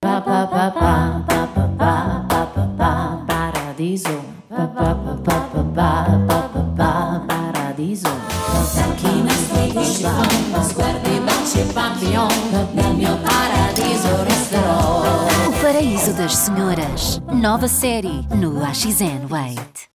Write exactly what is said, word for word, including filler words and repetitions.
Pa pa pa pa pa pa pa pa pa pa paradiso. Pa pa pa pa pa pa pa pa pa paradiso. Aqui na striscia, sguardi baci e papillon, nel mio paradiso resterò. O Paraíso das Senhoras. Nova série no A X N Wait.